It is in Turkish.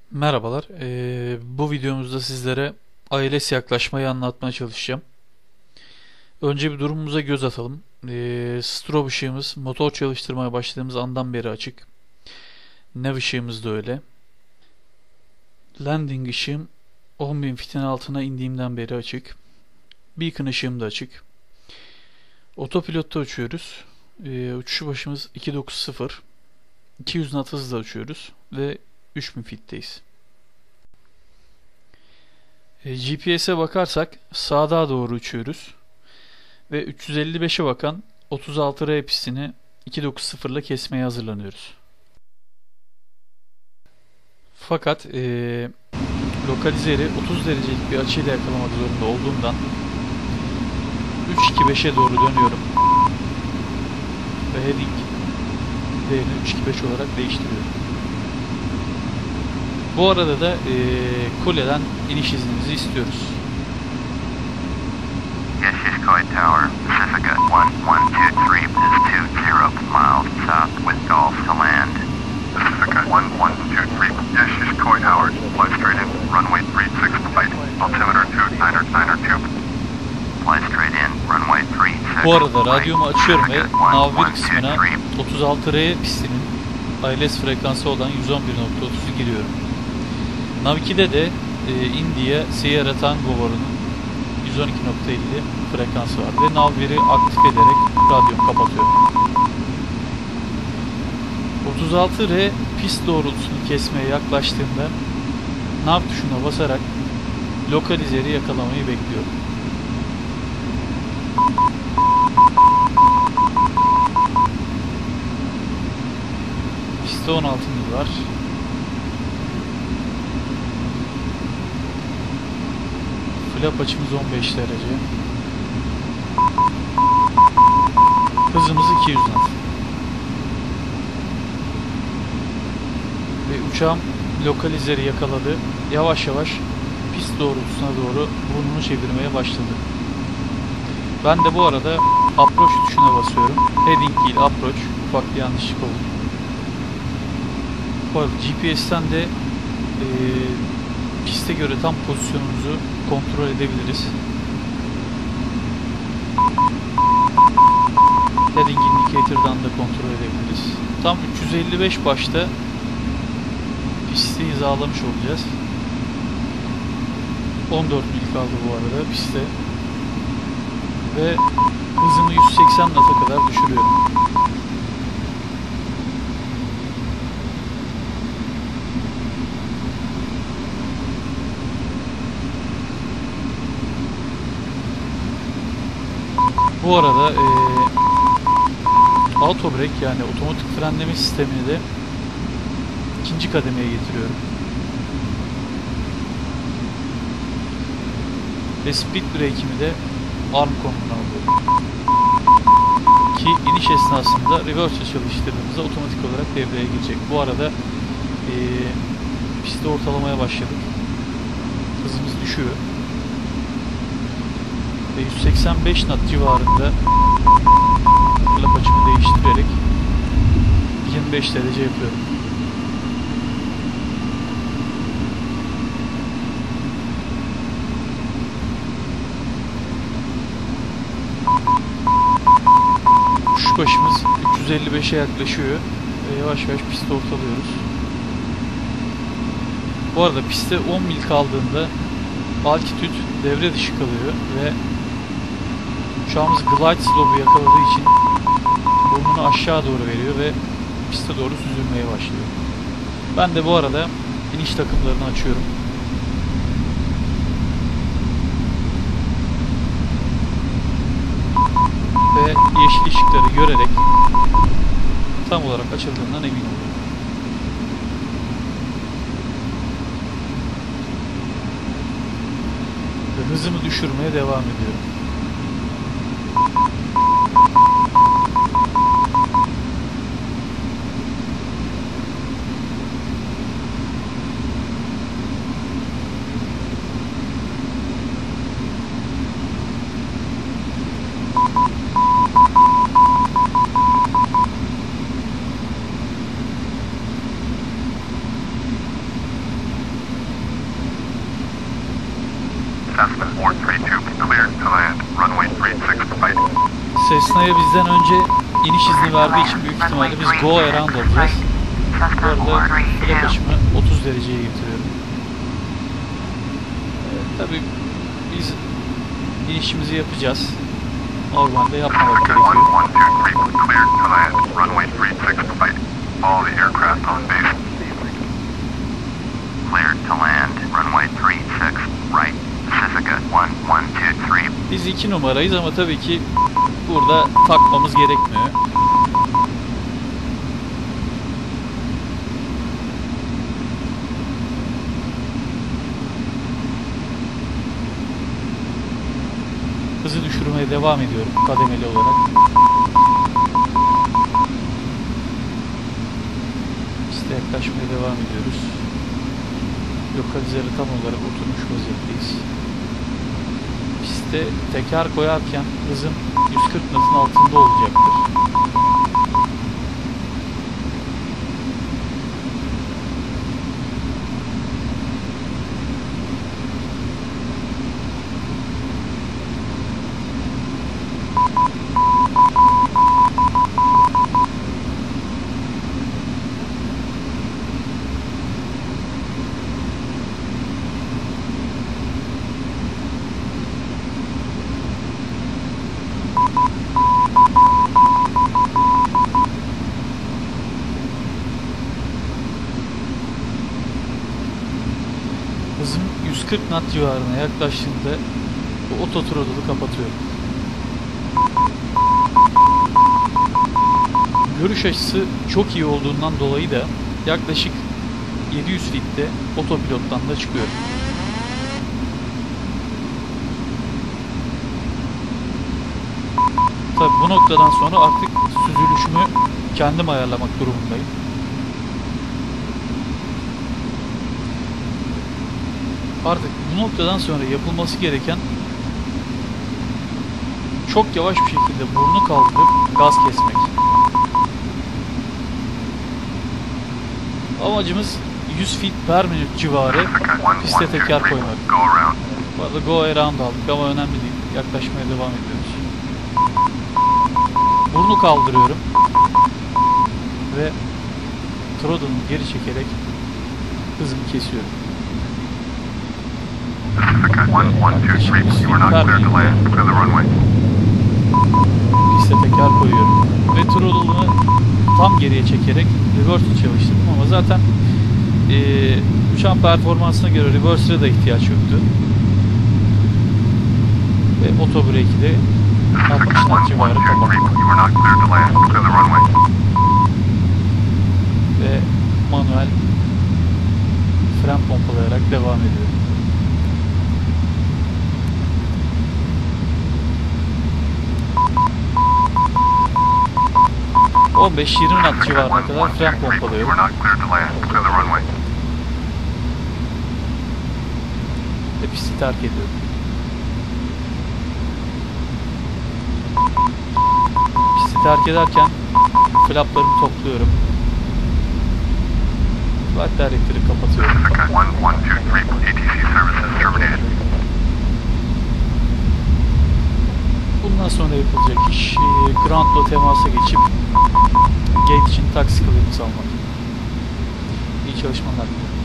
Merhabalar. Bu videomuzda sizlere ALS yaklaşmayı anlatmaya çalışacağım. Önce bir durumumuza göz atalım. Strobe ışığımız motor çalıştırmaya başladığımız andan beri açık. Nav ışığımız da öyle. Landing ışığım 10.000 fitin altına indiğimden beri açık. Beacon ışığım da açık. Otopilotta uçuyoruz. Uçuş başımız 290. 200 knot hızla uçuyoruz ve 3000 fitteyiz. GPS'e bakarsak sağa doğru uçuyoruz ve 355'e bakan 36R pistini 290 ile kesmeye hazırlanıyoruz. Fakat lokalizeri 30 derecelik bir açıyla yakalamak zorunda olduğumdan 325'e doğru dönüyorum ve heading değerini 325 olarak değiştiriyorum. Bu arada da kuleden iniş izninizi istiyoruz. Yes, Shishkoi Tower, Pacifica 1123 is 20 miles south with Gulf to land. Pacifica 1123, yes, Shishkoi Tower, fly straight in, runway 36 right, altimeter 2992. Fly straight in, runway 36. Bu arada radyomu açıyorum ve nav 1 kısmına 36R pistinin ILS frekansı olan 111.30'u giriyorum. Nav 2'de de India Sierra Tango varının 112.50 frekansı var ve nav 1'i aktif ederek radyomu kapatıyorum. 36R pist doğrultusunu kesmeye yaklaştığımda nav tuşuna basarak lokalizeri yakalamayı bekliyorum. Pistte 16 mil var. Flap açımız 15 derece. Hızımız 200 knot. Ve uçağım lokalizeri yakaladı. Yavaş yavaş pist doğrultusuna doğru burnunu çevirmeye başladı. Ben de bu arada approach tuşuna basıyorum. Heading değil approach. Ufak bir yanlışlık oldu. Bu arada GPS'ten de piste göre tam pozisyonumuzu kontrol edebiliriz. Heading Indicator'dan da kontrol edebiliriz. Tam 355 başta pisti hizalamış olacağız. 14 mil kaldı bu arada piste. Ve hızımı 180 knot'a kadar düşürüyorum. Bu arada auto brake yani otomatik frenleme sistemini de ikinci kademeye getiriyorum. Ve speed brake'imi de arm konumuna alıyorum. Ki iniş esnasında reverse çalıştırdığımızda otomatik olarak devreye girecek. Bu arada pisti ortalamaya başladık. Hızımız düşüyor. Ve 185 knot civarında flap açımı değiştirerek 25 derece yapıyorum. Uçuş başımız 355'e yaklaşıyor ve yavaş yavaş pisti ortalıyoruz. Bu arada pistte 10 mil kaldığında altitüd devre dışı kalıyor ve uçağımız glide slope'u yakaladığı için burnunu aşağı doğru veriyor ve piste doğru süzülmeye başlıyor. Ben de bu arada iniş takımlarını açıyorum. Ve yeşil ışıkları görerek tam olarak açıldığından emin oluyorum. Ve hızımı düşürmeye devam ediyorum. Cessna'ya bizden önce iniş izni verdiği için büyük ihtimalle biz go around olacağız. Bu arada flap açımı 30 dereceye getiriyorum. Tabii biz inişimizi yapacağız. Normalde yapmamak Pacifica gerekiyor. 1123 cleared to land. Runway 36 right. All the aircraft on base. Cleared to land. Runway 36 right. Pacifica 1123. Biz 2 numarayız ama tabii ki burada takmamız gerekmiyor. Hızı düşürmeye devam ediyorum kademeli olarak. Piste yaklaşmaya devam ediyoruz. Lokalizeri tam olarak oturmuş vaziyetteyiz. Piste teker koyarken hızım 140 knot'un altında olacaktır. Hızım 140 knot civarına yaklaştığında bu otothrottle'ı kapatıyorum. Görüş açısı çok iyi olduğundan dolayı da yaklaşık 700 feet'te otopilottan da çıkıyorum. Tabi bu noktadan sonra artık süzülüşümü kendim ayarlamak durumundayım. Artık bu noktadan sonra yapılması gereken çok yavaş bir şekilde burnu kaldırıp gaz kesmek. Amacımız 100 feet per minute civarı piste teker koymak. Bu arada go around aldık ama önemli değil. Yaklaşmaya devam ediyoruz. Burnu kaldırıyorum ve throttle'ı geri çekerek hızımı kesiyorum. Piste teker koyuyorum ve throttle'ını tam geriye çekerek reverse çalıştırdım ama zaten uçağın performansına göre reverse'e da ihtiyaç yoktu. Ve otobreak'i de 60 knot civarı kapattım. Ve manuel fren pompalayarak devam ediyorum. ...15-20 knot civarına kadar fren pompalıyorum. Ve pisti terk ediyorum. Pisti terk ederken flaplarımı topluyorum. Flight director'ı kapatıyorum. Bundan sonra yapılacak iş ground'la temasa geçip gate için taksi clearance almak. İyi çalışmalar diliyorum.